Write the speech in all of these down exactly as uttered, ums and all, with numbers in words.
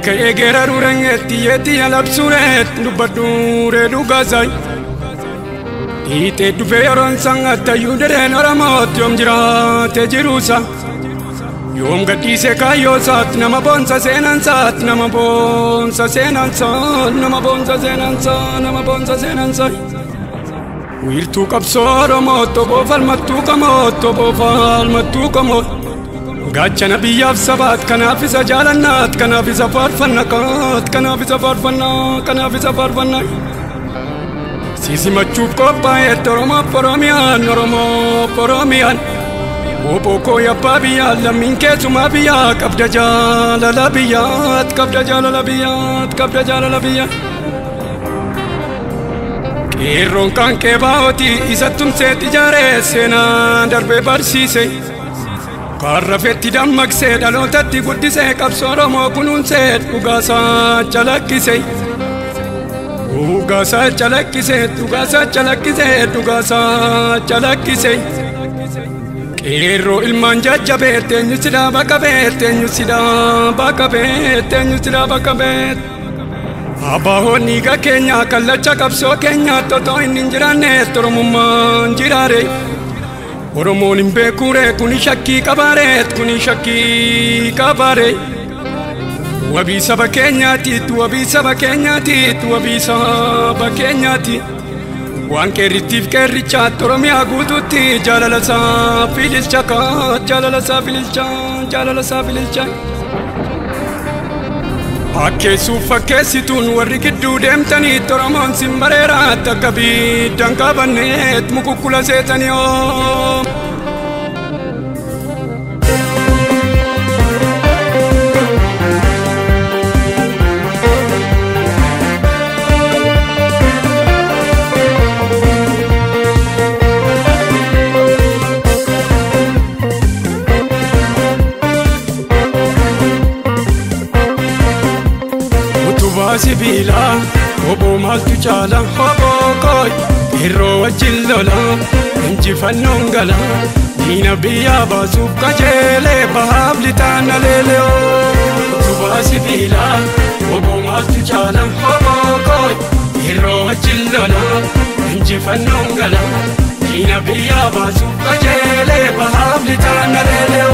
Eka egera rurengetti yeti alapsuret nubadure dugasai. Ite dufe yoron sangata yudere noramot yom jirate jirusa. Yom gadise kayo sat nama bonsa senan sat nama bonsa senan sat nama bonsa senan sat nama bonsa senan sat. Wirtu kapsoro moto bofal matu kamoto bofal matu kamot. Gachana biyaf sabat kanafi sajalanat kanafi safarfanakat kanafi safarfanat kanafi safarfanat. Sisi machup kopa etoromo poromian oromo poromian. Opo koya pabiya lamin ke sumabiya kabda jala labiyat kabda jala labiyat kabda jala labiyat. Kirron kan ke baoti isatum se tijare sena darbe barsise. Karrafetti dammaqse dhalootatti guddise qabsoora moo kunuunse dhugaasa calaqqise dhugaasa calaqqise dhugaasa calaqqise dhugaasa calaqqise. Qeerroo ilmaan jajjabeette eenyu sidaa bakka beette eenyu sidaa bakka beette eenyu sidaa bakka beette. Abaahoon dhiiga keenya kallacha qabsoo keenya totoo inni hin jiraanne Oromummaan jiraare. Oromoon hin beekure kuni shakkii qabareet kuni shakkii qabare. Wabii saba keenyaati wabii saba keenyaati wabii saba keenyaati. Waan qeerrittiif qeerrichaatti Oromiyaa guutuutti jaalala isaa fililcha kaa jaalala isaa fililcha jaalala isaa fililcha. Akkeessuuf fakkeessituun warri gidduu deemtaniitti Oromoon sin bareeraatti akka biddaan qabanneet mukukkula seetanii oo. Sibila, obo maltu chala, obo koi, hero wajillola, inji fanongala, nina biya basu kajele, bahabli tana leleo. Tuba sibila, obo maltu chala, obo koi, hero wajillola, inji fanongala, nina biya basu kajele, bahabli tana leleo.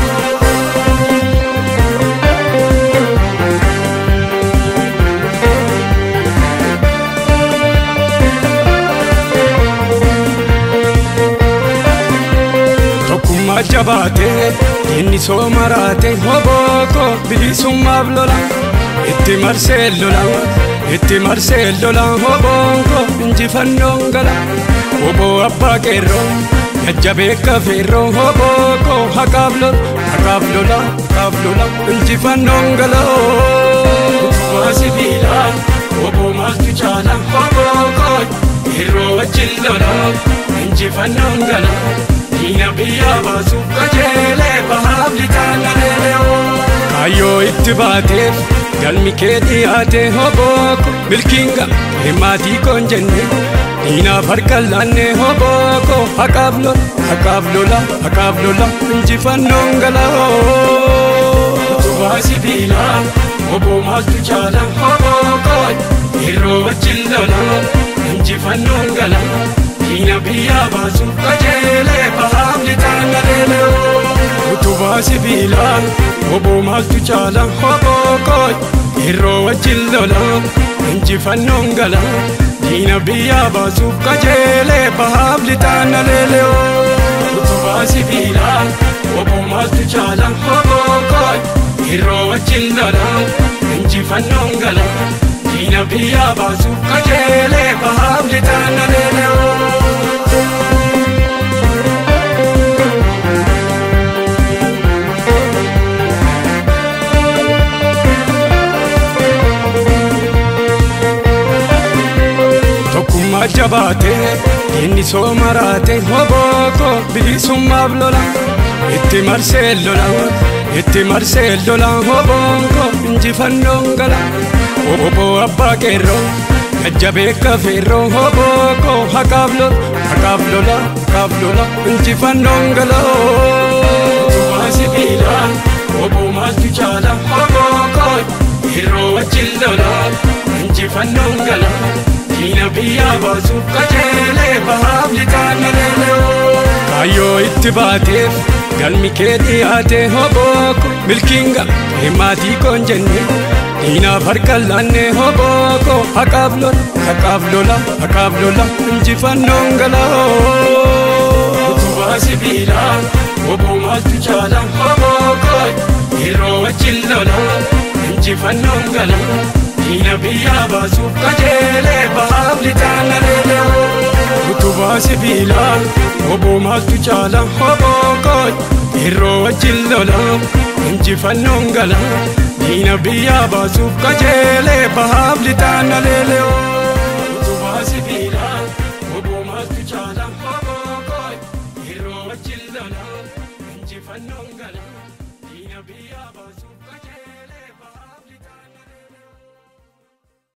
Jabate inni somarate hoboko bilisummaaf lola itti marsee lola itti marsee lola hobonko injifannoon gala hobo abbaa qeerroo jajjabee kafeerroo hoboko haqaaf lola haqaaf lola haqaaf lola injifannoon gala utubaa sibiila hobo maaltu caala hoboko qeerroo wajjin lola injifannoon gala. Nina biya basu kajele bahabli tana leleo. Kayo itti baateef galmi kee dhiyaate hoboko milkiinga himaatii koon jenne. Ninaaf harka laanne hoboko haqaaf lola haqaaf lola haqaaf lola injifannoon gala. Utubaa sibiila hobo maaltu caala hoboko yeroo wajjin lola injifannoon gala. Nina biya basu kajele bahabli tana leleo. Utubaa sibiila hobo maaltu caala hoboko yeroo wajjin lola injifannoon gala. Nina biya basu kajele bahabli tana leleo. Utubaa sibiila hobo maaltu caala hoboko yeroo wajjin lola injifannoon gala. Nina biya basu kajele bahabli tana leleo. Jabate inni somarate hoboko bilisummaaf lola itti marsee lola itti marsee lola hobonko injifannoon gala. Obo abbaa qeerroo jajjabee kafeerroo hoboko haqaaf lola haqaaf lola haqaaf lola injifannoon gala. Utubaa sibiila hobo maaltu caala hoboko yeroo wajjin lola injifannoon gala diina biyyaa baasuuf qajeelee bahaaf lixaan naleelee kaayyoo itti baateef galmi kee dhiyaate hobooko milkiinga himaatii koon jenne diinaaf harkaan laannee hobooko haqaaf lola haqaaf lola haqaaf lola injifannoon gala utubaa sibiilaa obbo maaltu caala hobooko yeroo wajjin lola injifannoon gala diina biyyaa baasuuf qajeelee bahaaf lixaan naleelee utubaa sibiilaa obbo maaltu caala hobooko yeroo wajjin lola injifannoon gala diina biyyaa baasuuf qajeelee bahaaf lixaan naleelee utubaa sibiilaa obbo maaltu caala hobooko yeroo wajjin lola injifannoon gala diina biyyaa baasuuf qajeelee